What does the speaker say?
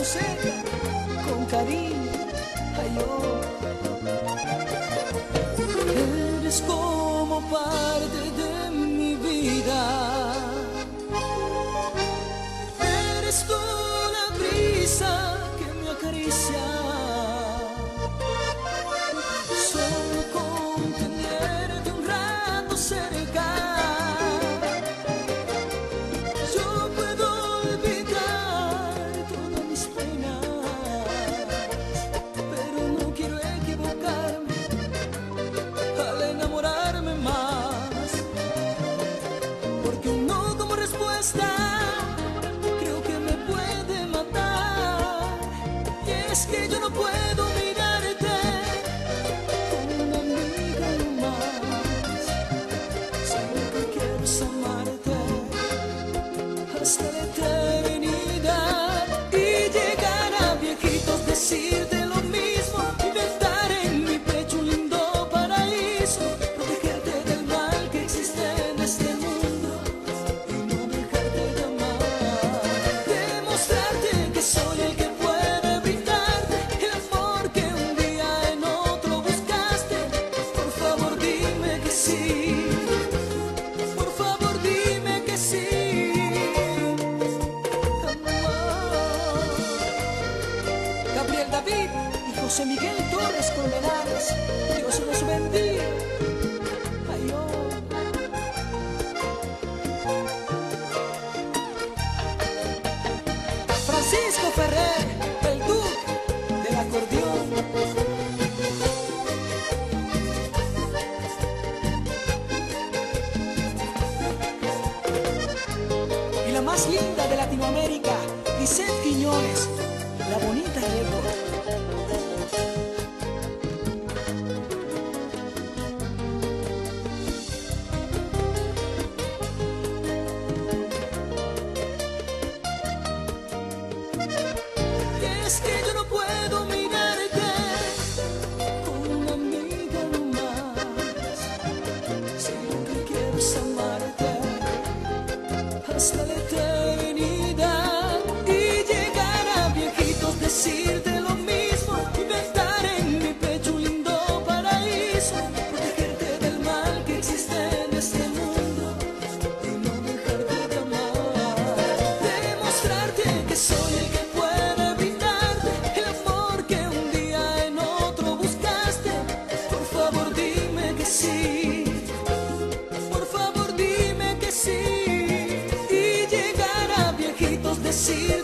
Fonseca, con cariño, ay, oh. Eres como parte de mi vida, eres tú la brisa que me acaricia. Solo con tenerte un rato cerca, yo puedo olvidar todas mis penas, pero no quiero equivocarme al enamorarme más, porque un no como respuesta creo que me puede matar. Y es que yo no puedo mirarte como una amiga nomás, si lo que quiero es amarte hasta la eternidad y llegar a viejitos, decirte lo mismo, inventar en mi pecho un lindo paraíso, protegerte del mal que existe en este mundo y no dejarte de amar, demostrarte que soy el que puede brindarte el amor que un día en otro buscaste. Por favor dime que sí, por favor dime que sí. Gabriel David y José Miguel Torres Colmenares, Dios los bendiga. Ay, oh. Francisco Ferrer, el duque del acordeón. Y la más linda de Latinoamérica, Lisette Quiñones, la bonita récord. Es que yo no puedo mirarte como una amiga nomás, si lo que quiero es amarte hasta la eternidad y llegar a viejitos, decirte lo mismo, inventar en mi pecho un lindo paraíso, protegerte del mal que existe en este mundo y no dejarte de amar, demostrarte que soy el que puede brindarte el amor que un día en otro buscaste. Por favor dime que sí, por favor dime que sí, y llegar a viejitos, decir